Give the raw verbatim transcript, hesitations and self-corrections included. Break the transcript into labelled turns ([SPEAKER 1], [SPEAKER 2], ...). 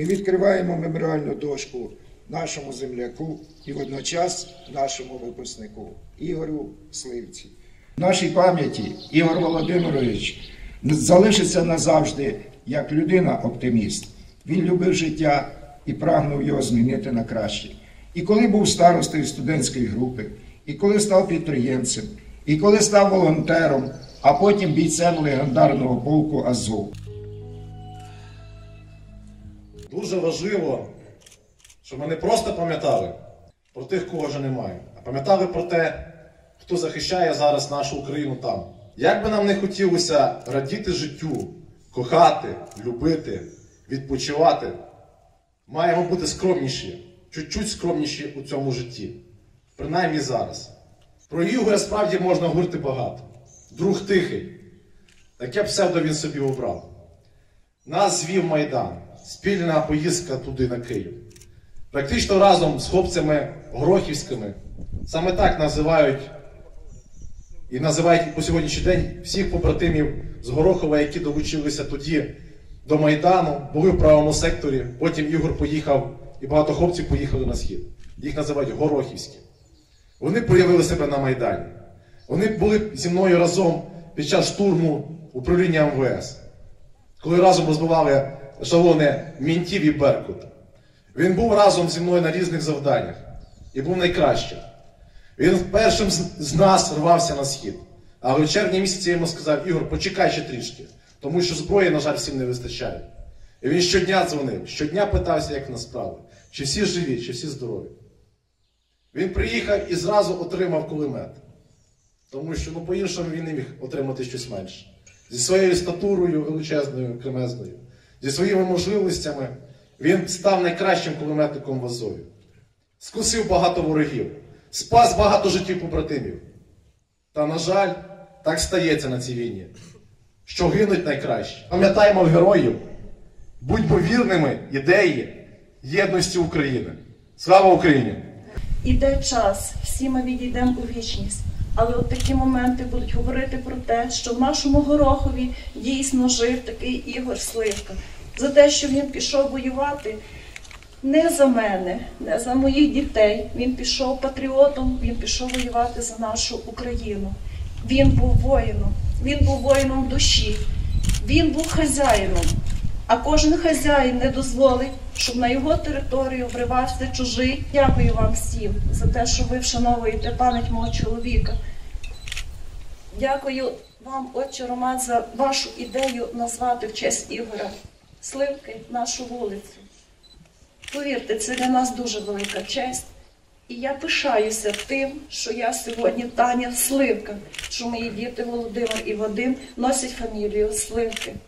[SPEAKER 1] відкриваємо меморіальну дошку нашому земляку і водночас нашому випускнику Ігорю Сливці. В нашій пам'яті Ігор Володимирович залишиться назавжди як людина-оптиміст. Він любив життя і прагнув його змінити на краще. І коли був старостою студентської групи, і коли став підприємцем, і коли став волонтером, а потім бійцем легендарного полку Азов.
[SPEAKER 2] Дуже важливо, щоб ми не просто пам'ятали про тих, кого вже немає, а пам'ятали про те, хто захищає зараз нашу Україну там. Як би нам не хотілося радіти життю, кохати, любити, відпочивати, маємо бути скромніші, чуть-чуть скромніші у цьому житті. Принаймні зараз. Про Ігоря справді можна говорити багато. Друг тихий. Таке псевдо він собі обрав. Нас звів Майдан. Спільна поїздка туди, на Київ. Практично разом з хлопцями Горохівськими. Саме так називають і називають по сьогоднішній день всіх побратимів з Горохова, які долучилися тоді до Майдану, були в правому секторі. Потім Ігор поїхав і багато хлопців поїхали на схід. Їх називають Горохівські. Вони проявили себе на Майдані. Вони були зі мною разом під час штурму управління Ем Ве Ес. Коли разом розбивали ешелони мінтів і Беркута. Він був разом зі мною на різних завданнях. І був найкращим. Він першим з нас рвався на схід. Але в червні місяці я йому сказав: Ігор, почекай ще трішки. Тому що зброї, на жаль, всім не вистачає. І він щодня дзвонив, щодня питався, як в нас справи. Чи всі живі, чи всі здорові. Він приїхав і зразу отримав кулемет. Тому що, ну, по-іншому він не міг отримати щось менше. Зі своєю статурою величезною, кремезною, зі своїми можливостями він став найкращим кулеметником в Азові. Скусив багато ворогів, спас багато життів побратимів. Та, на жаль, так стається на цій війні, що гинуть найкращі. Пам'ятаємо героїв, будьмо вірними ідеї єдності України. Слава Україні!
[SPEAKER 3] Іде час, всі ми відійдемо у вічність. Але от такі моменти будуть говорити про те, що в нашому Горохові дійсно жив такий Ігор Сливка. За те, що він пішов воювати не за мене, не за моїх дітей. Він пішов патріотом, він пішов воювати за нашу Україну. Він був воїном, він був воїном душі, він був хазяїном. А кожен хазяїн не дозволить, щоб на його територію вривався чужий. Дякую вам всім за те, що ви вшановуєте пам'ять мого чоловіка. Дякую вам, отче Роман, за вашу ідею назвати в честь Ігоря Сливки нашу вулицю. Повірте, це для нас дуже велика честь. І я пишаюся тим, що я сьогодні Таня Сливка, що мої діти Володимир і Вадим носять фамілію Сливки.